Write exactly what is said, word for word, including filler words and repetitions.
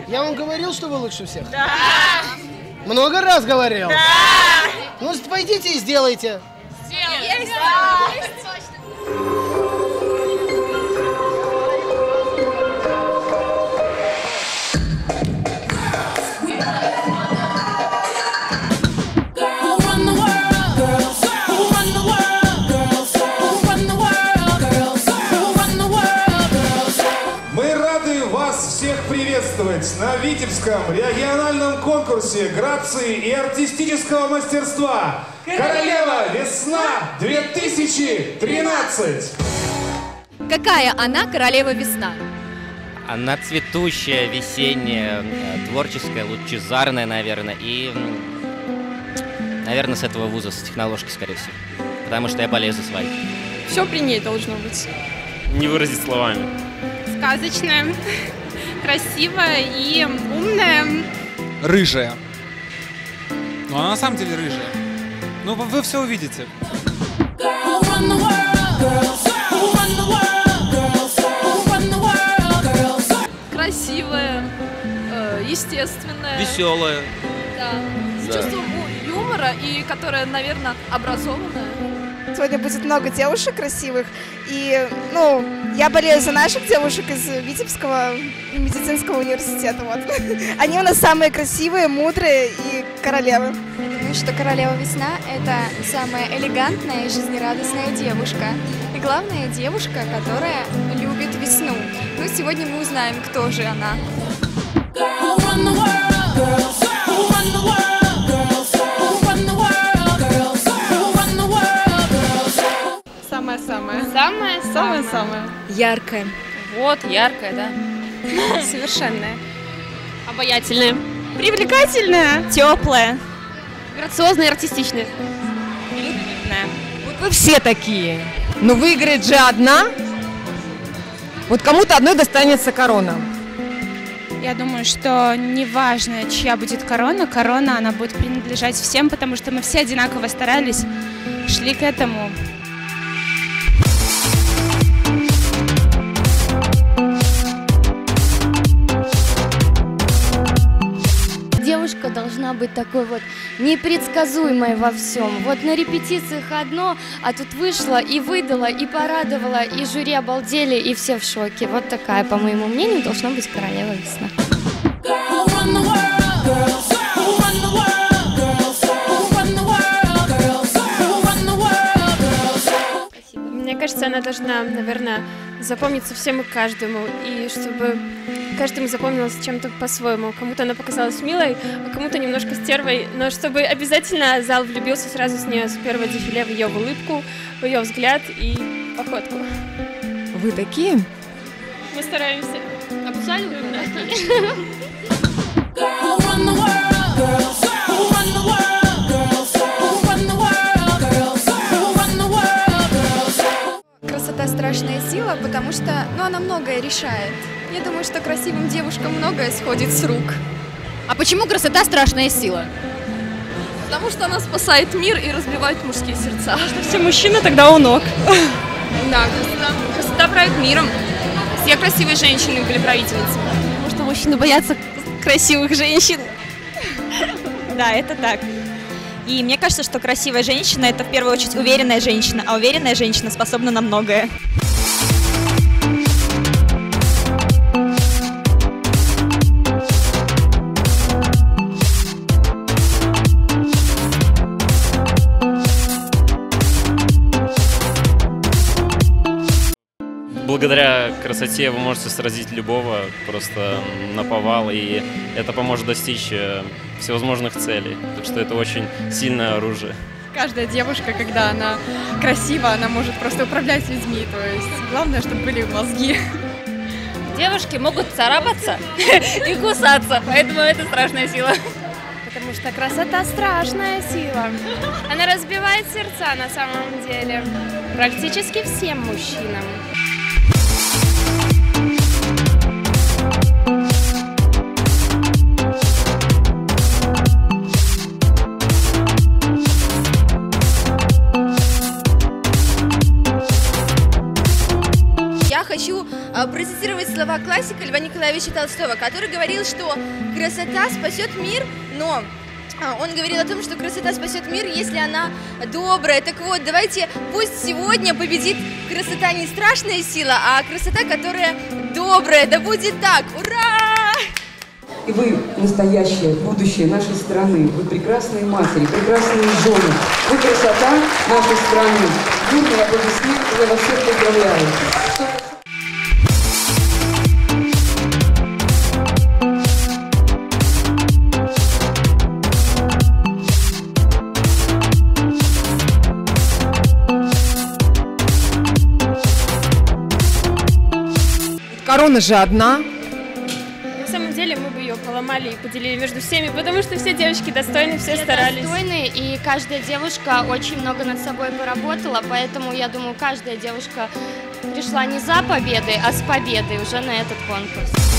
Я вам говорил, что вы лучше всех? Да! Много раз говорил? Да! Ну, пойдите и сделайте. Сделаем! Есть! Да! Приветствовать на Витебском региональном конкурсе грации и артистического мастерства «Королева весна две тысячи тринадцать». Какая она королева весна? Она цветущая, весенняя, творческая, лучезарная, наверное, и, наверное, с этого вуза, с техноложки, скорее всего, потому что я болею за своих. Все при ней должно быть. Не выразить словами. Сказочная, красивая и умная. Рыжая. Ну, она на самом деле рыжая. Ну, вы, вы все увидите. Красивая, э, естественная. Веселая. Да. С Да. чувством юмора и которая, наверное, образованная. Сегодня будет много девушек красивых, и, ну, я болею за наших девушек из Витебского медицинского университета, вот. Они у нас самые красивые, мудрые и королевы. Я думаю, что королева весна – это самая элегантная и жизнерадостная девушка. И главное, девушка, которая любит весну. Ну, сегодня мы узнаем, кто же она. Самая-самая. Самая-самая. Самая-самая. Яркая. Вот, яркая, да. Совершенная. Обаятельная. Привлекательная. Теплая. Грациозная и артистичная. Вот вы все такие. Но выиграет же одна. Вот кому-то одной достанется корона. Я думаю, что неважно, чья будет корона, корона, она будет принадлежать всем, потому что мы все одинаково старались, шли к этому. Девушка должна быть такой вот непредсказуемой во всем. Вот на репетициях одно, а тут вышла и выдала, и порадовала, и жюри обалдели, и все в шоке. Вот такая, по моему мнению, должна быть королева весна. Мне кажется, она должна, наверное, запомниться всем и каждому, и чтобы каждому запомнилось чем-то по-своему. Кому-то она показалась милой, а кому-то немножко стервой, но чтобы обязательно зал влюбился сразу с нее с первого дефиле в ее улыбку, в ее взгляд и походку. Вы такие? Мы стараемся. Абсолютно. Красота – страшная сила, потому что, ну, она многое решает. Я думаю, что красивым девушкам многое сходит с рук. А почему красота – страшная сила? Потому что она спасает мир и разбивает мужские сердца. Потому что все мужчины тогда у ног. Да, красота. Красота правит миром. Все красивые женщины были правительницами. Потому что мужчины боятся красивых женщин. Да, это так. И мне кажется, что красивая женщина – это в первую очередь уверенная женщина, а уверенная женщина способна на многое. Благодаря красоте вы можете сразить любого просто наповал, и это поможет достичь всевозможных целей. Так что это очень сильное оружие. Каждая девушка, когда она красива, она может просто управлять людьми. То есть главное, чтобы были мозги. Девушки могут царапаться и кусаться, поэтому это страшная сила. Потому что красота страшная сила. Она разбивает сердца на самом деле. Практически всем мужчинам. Я хочу э, процитировать слова классика Льва Николаевича Толстого, который говорил, что красота спасет мир, но он говорил о том, что красота спасет мир, если она добрая. Так вот, давайте, пусть сегодня победит красота не страшная сила, а красота, которая добрая. Да будет так! Ура! И вы настоящее, будущее нашей страны. Вы прекрасные матери, прекрасные жены. Вы красота нашей страны. Бурные аплодисменты, я вас всех поздравляю. Корона же одна. На самом деле мы бы ее поломали и поделили между всеми, потому что все девочки достойны, все, все старались. достойны, и каждая девушка очень много над собой поработала, поэтому я думаю, каждая девушка пришла не за победой, а с победой уже на этот конкурс.